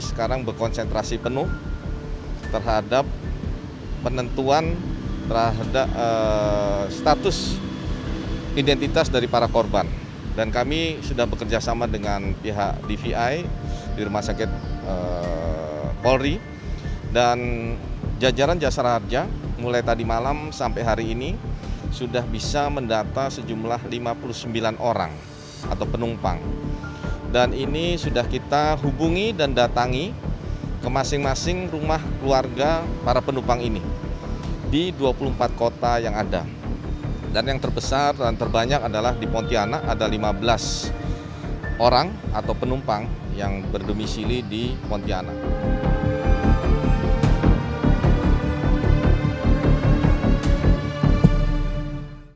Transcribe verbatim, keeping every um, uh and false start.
sekarang berkonsentrasi penuh terhadap penentuan terhadap uh, status identitas dari para korban. Dan kami sudah bekerja sama dengan pihak D V I di Rumah Sakit uh, Polri dan jajaran Jasara Harja mulai tadi malam sampai hari ini sudah bisa mendata sejumlah lima puluh sembilan orang atau penumpang. Dan ini sudah kita hubungi dan datangi ke masing-masing rumah keluarga para penumpang ini di dua puluh empat kota yang ada. Dan yang terbesar dan terbanyak adalah di Pontianak, ada lima belas orang atau penumpang yang berdomisili di Pontianak.